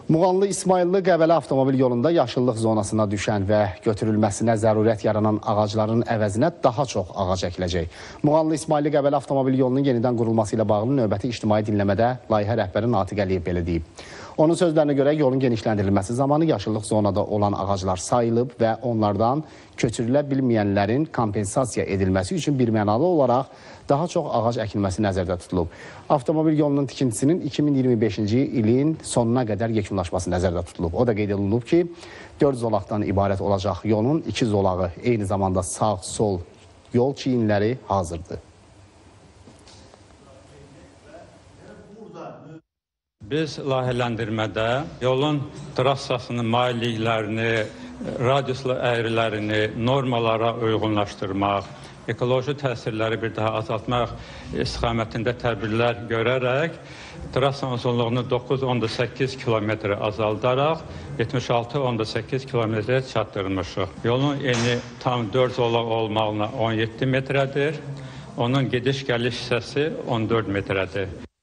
Muğanlı İsmayıllı Qəbələ avtomobil yolunda yaşıllıq zonasına düşən və götürülməsinə zərurət yaranan ağacların əvəzinə daha çox ağac əkiləcək. Muğanlı İsmayıllı Qəbələ avtomobil yolunun yenidən qurulması ilə bağlı növbəti ictimai dinləmədə layihə rəhbəri Natiq Əliyev belə deyib. Onun sözlərinə görə yolun genişləndirilməsi zamanı yaşıllıq zonada olan ağaclar sayılıb və onlardan köçürülə bilməyənlərin kompensasiya edilməsi üçün birmənalı olaraq daha çox ağac əkilməsi nəzərdə tutulub. Avtomobil yolunun tikintisinin 2025-ci ilin sonuna qədər yekunlaşması nəzərdə tutulub. O da qeyd olunub ki, 4 zolaqdan ibarət olacaq yolun 2 zolağı, eyni zamanda sağ-sol yol çiyinləri hazırdır. Biz layihələndirmədə yolun trassasının mailliklərini, radiuslu əyrilərini normalara uyğunlaşdırmaq, ekoloji təsirləri bir daha azaltmaq istiqamətində tədbirlər görərək trassanın uzunluğunu 9,8 kilometre azaldaraq 76,8 kilometre çatdırmışıq. Yolun eni tam 4 zolaq olmağına 17 metrədir, onun gediş-gəliş hissəsi 14 metrədir.